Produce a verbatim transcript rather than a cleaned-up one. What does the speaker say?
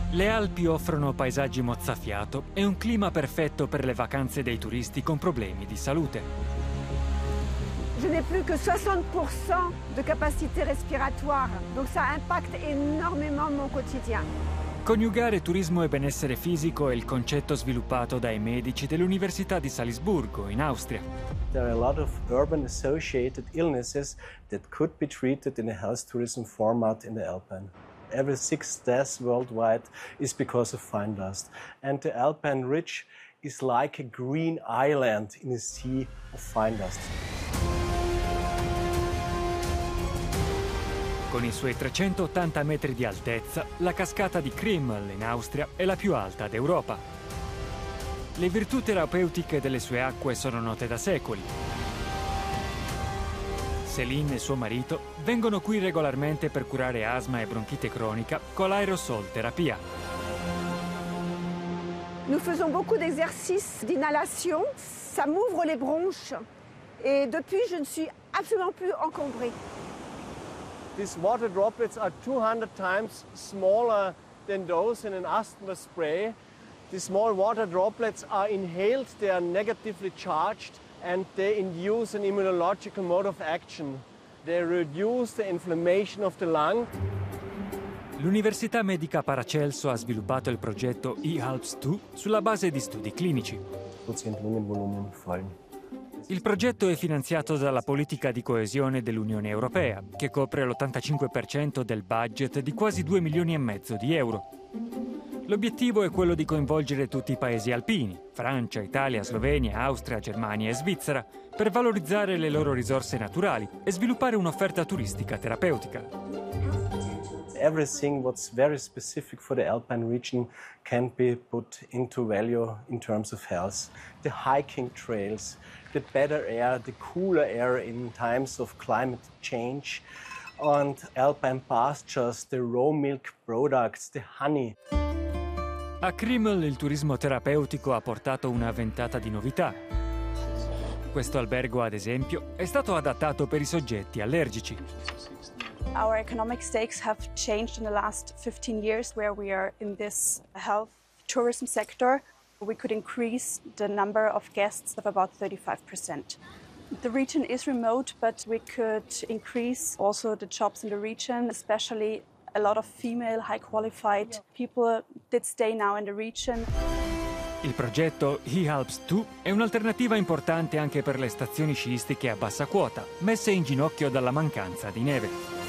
Le Alpi offrono paesaggi mozzafiato e un clima perfetto per le vacanze dei turisti con problemi di salute. Je n'ai plus que soixante pour cent de capacité respiratoire, donc ça impacte énormément mon quotidien. Coniugare turismo e benessere fisico è il concetto sviluppato dai medici dell'Università di Salisburgo, in Austria. There are a lot of urban associated illnesses that could be treated in a health tourism format in the Alpine. Every sixth death worldwide is because of fine dust. And the Alpine Ridge is like a green island in a sea of fine dust. Con i suoi trecentottanta metri di altezza, la cascata di Krimml in Austria è la più alta d'Europa. Le virtù terapeutiche delle sue acque sono note da secoli. Céline e suo marito vengono qui regolarmente per curare asma e bronchite cronica con l'aerosol terapia. Nous faisons beaucoup d'exercices d'inhalation, ça m'ouvre les bronches et depuis je ne suis absolument plus encombrée. These water droplets are two hundred times smaller than those in an asthma spray. These small water droplets are inhaled, they are negatively charged and they induce an immunological mode of action. They reduce the inflammation of the lung. L'Università Medica Paracelso ha sviluppato il progetto eHalps due sulla base di studi clinici. Il progetto è finanziato dalla politica di coesione dell'Unione Europea, che copre l'ottantacinque per cento del budget di quasi due milioni e mezzo di euro. L'obiettivo è quello di coinvolgere tutti i paesi alpini, Francia, Italia, Slovenia, Austria, Germania e Svizzera, per valorizzare le loro risorse naturali e sviluppare un'offerta turistica terapeutica. Everything what's very specific for the Alpine region can be put into value in terms of health. The hiking trails, the better air, the cooler air in times of climate change, and Alpine pastures, the raw milk products, the honey. A Krimml il turismo terapeutico ha portato una ventata di novità. Questo albergo, ad esempio, è stato adattato per i soggetti allergici. Our economic stakes have changed in the last fifteen years where we are in this health tourism sector. We could increase the number of guests of about thirty-five percent. The region is remote, but we could increase also the jobs in the region, especially a lot of female high qualified people that stay now in the region. Il progetto eHalps due è un'alternativa importante anche per le stazioni sciistiche a bassa quota, messe in ginocchio dalla mancanza di neve.